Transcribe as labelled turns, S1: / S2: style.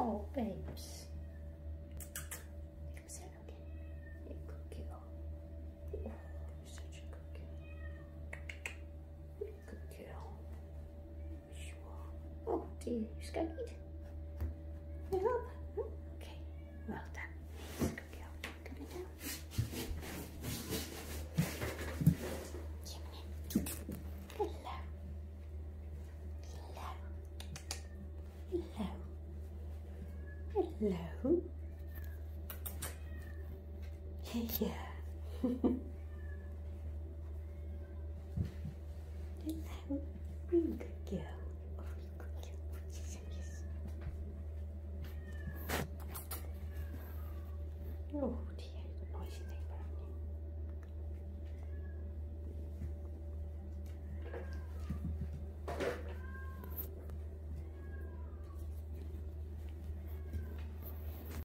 S1: Oh, babes. Sit again. You're a good girl. Oh, you're such a good girl. You're a good girl. Yes, you are. Oh, dear, you scared? Can I help? Oh, okay. Well done. He's a good girl. Come on down. Hello. Hello. Hello. Hello. Yeah. Hello. Good